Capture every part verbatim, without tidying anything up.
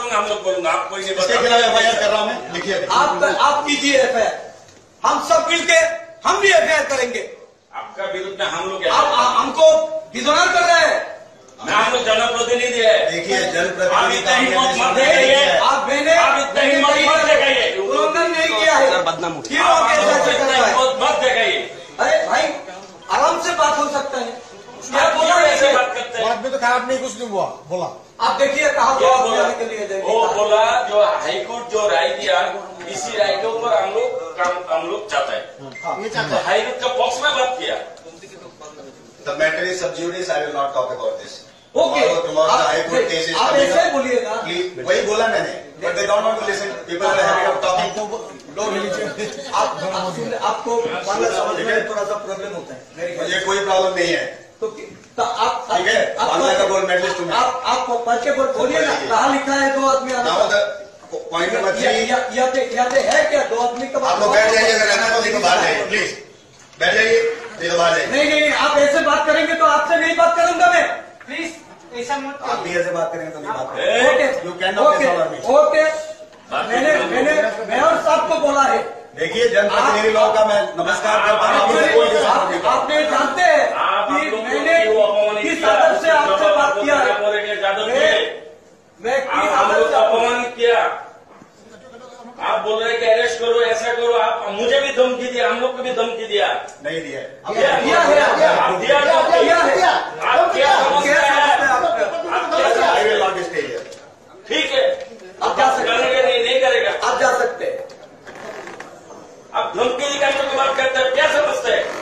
बोलूंगा, हम लोग बोलूंगा, आप कोई नहीं इसके खिलाफ एफ आई आर कर रहा हूँ मैं। देखिए आप आप कीजिए एफ आई आर, हम सब मिलके हम भी एफ आई आर करेंगे। आपका विरुद्ध में हम लोग आप हमको डिजोनर कर रहे हैं। मैं हम लोग जनप्रतिनिधि है। देखिए आप जनप्रतिनिधि इतना हिम्मत मत दिखाइए, आप मैंने आप इतना हिम्मत मत दिखाइए, उल्लंघन नहीं किया है, बदनाम हो क्यों आप ऐसा कर इतना रहे हैं? हिम्मत मत दिखाइए। अरे भाई आराम से बात हो सकता है, क्या आप बोला क्यों ऐसे है? बात करते हैं? बाद में तो खराब नहीं कुछ नहीं हुआ बोला। आप देखिए कहा क्या जवाब बोला? देने के लिए जाएंगे। वो बोला जो हाईकोर्ट जो राय दिया, इसी राय के ऊपर हम लोग काम हम लोग चाहते हैं। तो हाईकोर्ट का पक्ष में बात किया। The matter is sub judice. I will not talk about this. Okay, Tomorrow, tomorrow the High Court case is आप coming ऐसे up. बोलिएगा। Please, वही बोला मैंने, but they don't want to listen. People are having of talking. आप आप सुन- आपको बांग्ला समझ में थोड़ा सा प्रॉब्लम होता है मेरे ख्याल से। मुझे कोई प्रॉब्लम नहीं है। तो तो आप ठीक है, आप- बांग्ला का गोल्ड मेडलिस्ट हूँ मैं। आप आप पर्चे पर बोलिए ना, कहाँ लिखा है दो आदमी आना? Now the point number three. या है क्या दो आदमी का? आप लोग बैठ जाइए, अगर रहना तो नहीं तो बाहर जाइए प्लीज। बैठ जाइए, नहीं तो बाहर जाइए। नहीं नहीं आप ऐसे बात करेंगे तो आपसे नहीं बात करूंगा मैं, प्लीज ऐसा मत। आप भी ऐसे बात करेंगे तो नहीं बात करेंगे। Okay You cannot okay disorder me. Okay, मैंने मैंने मेयर साहब को बोला है। देखिए जनप्रतिनिधि लोगों का मैं नमस्कार करता हूँ। आप मुझे कोई डिस्टर्ब नहीं आप- करता। आपने जानते हैं आप कि लोग मैंने क्यों अपमानित किस किया? आदत से आपसे बात किया है। जादव मैं मैं आप किस हम आदत लोग से को अपमानित किया। आप बोल रहे हैं कि अरेस्ट करो, ऐसा करो, आप मुझे भी धमकी दिया, हम लोग को भी धमकी दिया। नहीं दिया है। दिया है, दिया है, आप दिया दिया है, दिया है। आप क्या समझते क्या हैं? समझते हैं आप? आप क्या समझते I हैं? will not stay here. ठीक है, आप जा सकते हैं। करेंगे नहीं, नहीं करेगा। आप जा सकते हैं। आप धमकी निकालने की बात करते हैं, क्या समझते हैं?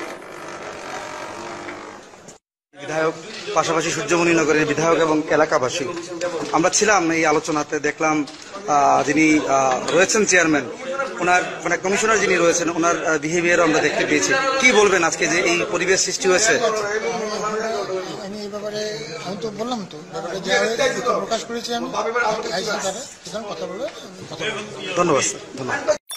বিধায়ক পাশাপাশি সূর্যমণিনগরের বিধায়ক এবং এলাকাবাসী আমরা ছিলাম এই আলোচনাতে। দেখলাম আহ, যিনি আহ, রয়েছেন চেয়ারম্যান, ওনার মানে কমিশনার যিনি রয়েছেন, ওনার বিহেভিয়ার আমরা দেখতে পেয়েছি। কি বলবেন আজকে যে এই পরিবেশ সৃষ্টি হয়েছে? আমি এই ব্যাপারে আমি তো বললাম তো ব্যাপারে যা হয়েছে প্রকাশ করেছি আমি আইসি দ্বারা, কথা বলে ধন্যবাদ স্যার, ধন্যবাদ।